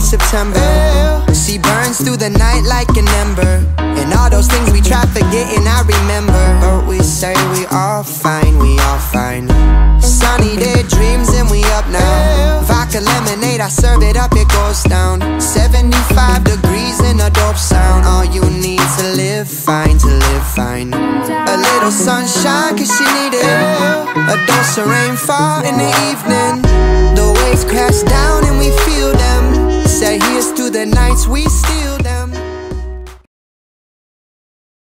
late September. She burns through the night like an ember, and all those things we try forgetting I remember. But we say we all fine, we all fine. Sunny day dreams and we up now. Vodka lemonade, I serve it up, it goes down. 75 degrees in a dope sound. All you need to live fine, to live fine. A little sunshine cause she need it. A dose of rainfall in the evening. The waves crash down and we feel them. Say here's to the nights we steal.